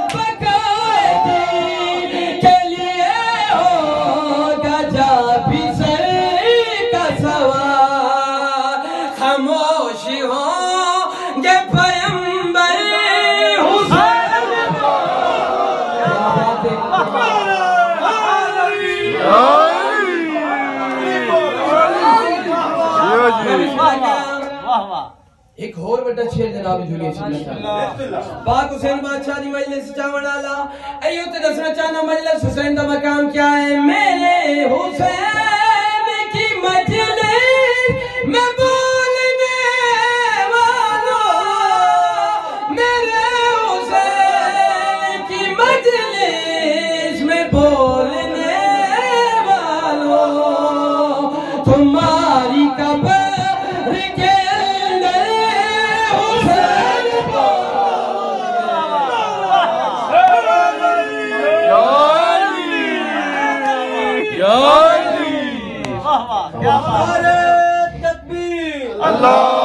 بقائے دین کے لیے ہوگا جا بھی سر کا سوال خاموشی ہوں گے پیمبر حسین ایک اور بڑا شیر جناب جھولی پاک حسین بادشاہ دی مجلس چاون والا ایو تے دسنا چاہنا مجلس حسین دا مقام کیا ہے میرے حسین کی مجلس میں بولنے والوں میرے حسین کی مجلس میں بولنے والوں تمہاری قبر کے تکبیر اللہ